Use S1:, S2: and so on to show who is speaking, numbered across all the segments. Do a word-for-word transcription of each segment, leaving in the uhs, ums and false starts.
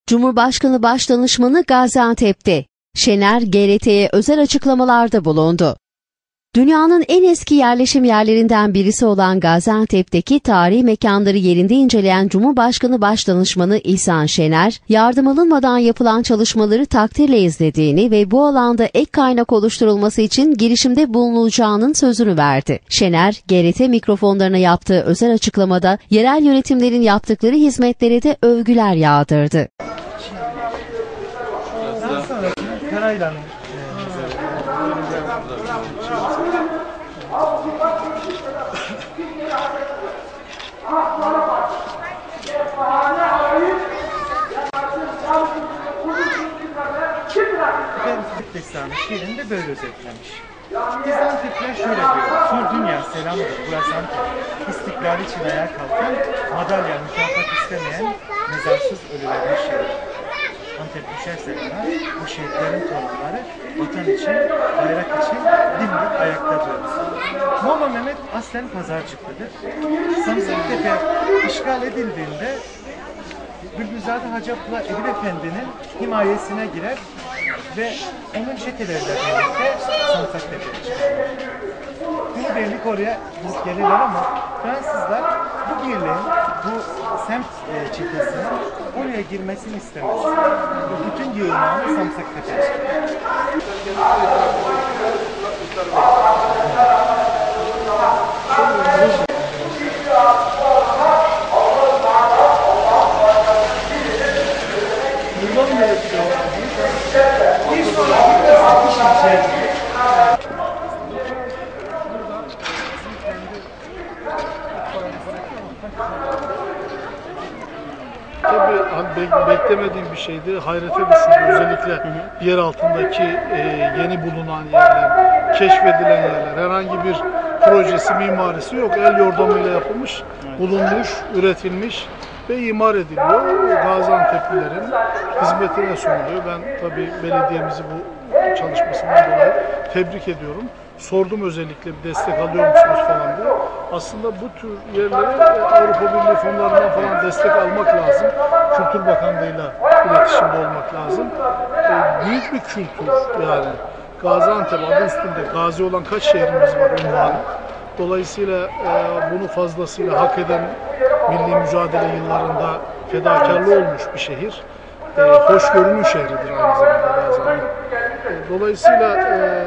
S1: Cumhurbaşkanı Başdanışmanı Gaziantep'te. Şener, G R T'ye özel açıklamalarda bulundu. Dünyanın en eski yerleşim yerlerinden birisi olan Gaziantep'teki tarihi mekanları yerinde inceleyen Cumhurbaşkanı Başdanışmanı İhsan Şener, yardım alınmadan yapılan çalışmaları takdirle izlediğini ve bu alanda ek kaynak oluşturulması için girişimde bulunulacağının sözünü verdi. Şener, G R T mikrofonlarına yaptığı özel açıklamada yerel yönetimlerin yaptıkları hizmetlere de övgüler yağdırdı.
S2: Destanı şiirinde böyle özetlemiş. Gaziantep'ler şöyle diyor: Sur dünya selamdır, burası Antep. İstiklal için ayağa kalkan, madalya mükafat istemeyen, mezarsız ölülerin şehri. Antep düşerse bana, bu şehitlerin torunları vatan için, bayrak için dimdik ayakta durur. Molla Mehmet aslen Pazarcıklıdır. Samsuntepe işgal edildiğinde Bülbülzade Hacı Abdullah Edip Efendi'nin himayesine girer ve onun çeteleriyle birlikte Samsuntepe'ye çıkarlar. Bunu birlik oraya gelirler ama Fransızlar bu birliğin, bu semt çetesinin oraya girmesini istemez. Bütün yığınlarını Samsuntepe'ye çıkarlar.
S3: Tabii hani beklemediğim bir şeydi. Hayrete düşürdü. Özellikle hı hı. yer altındaki e, yeni bulunan yerler, keşfedilen yerler, herhangi bir projesi, mimarisi yok. El yordamıyla yapılmış, evet. bulunmuş, üretilmiş ve imar ediliyor. Gaziantep'lilerin hizmetine sunuluyor. Ben tabii belediyemizi bu çalışmasından dolayı tebrik ediyorum. Sordum özellikle bir destek alıyor musunuz falan diye. Aslında bu tür yerlere Avrupa Birliği fonlarından falan destek almak lazım. Kültür Bakanlığı'yla iletişimde olmak lazım. E, büyük bir kültür yani. Gaziantep adı üstünde gazi olan kaç şehrimiz var unvanı. Dolayısıyla e, bunu fazlasıyla hak eden milli mücadele yıllarında fedakarlığı olmuş bir şehir. E, hoşgörünün şehridir aynı zamanda Gaziantep. E, dolayısıyla e,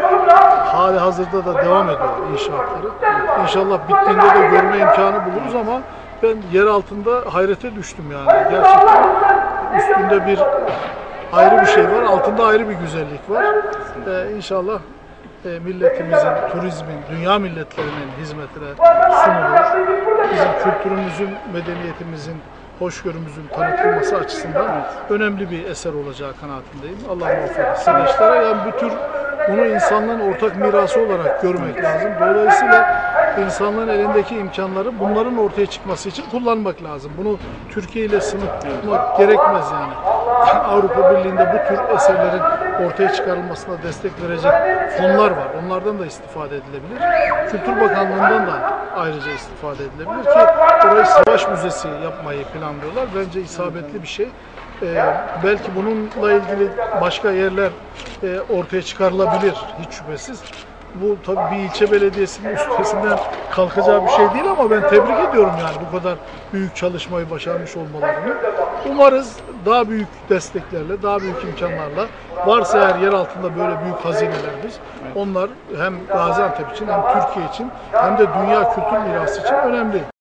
S3: hali hazırda da devam ediyor inşaatları. İnşallah bittiğinde de görme imkanı buluruz ama ben yer altında hayrete düştüm yani. Gerçekten üstünde bir ayrı bir şey var, altında ayrı bir güzellik var. Ee, inşallah e, milletimizin, turizmin, dünya milletlerinin hizmetine sunulur. Bizim kültürümüzün, medeniyetimizin, hoşgörümüzün tanıtılması açısından önemli bir eser olacağı kanaatindeyim. Allah muvaffak etsin. Gençlere yani bu tür bunu insanlığın ortak mirası olarak görmek lazım. Dolayısıyla insanlığın elindeki imkanları bunların ortaya çıkması için kullanmak lazım. Bunu Türkiye ile sınırlamak gerekmez yani. Avrupa Birliği'nde bu tür eserlerin ortaya çıkarılmasına destek verecek fonlar var. Onlardan da istifade edilebilir. Kültür Bakanlığı'ndan da ayrıca istifade edilebilir ki orayı savaş müzesi yapmayı planlıyorlar. Bence isabetli bir şey. Ee, belki bununla ilgili başka yerler e, ortaya çıkarılabilir hiç şüphesiz. Bu tabii bir ilçe belediyesinin üstesinden kalkacağı bir şey değil ama ben tebrik ediyorum yani bu kadar büyük çalışmayı başarmış olmalarını. Umarız daha büyük desteklerle, daha büyük imkanlarla varsa eğer yer altında böyle büyük hazinelerimiz, onlar hem Gaziantep için hem Türkiye için hem de dünya kültür mirası için önemli.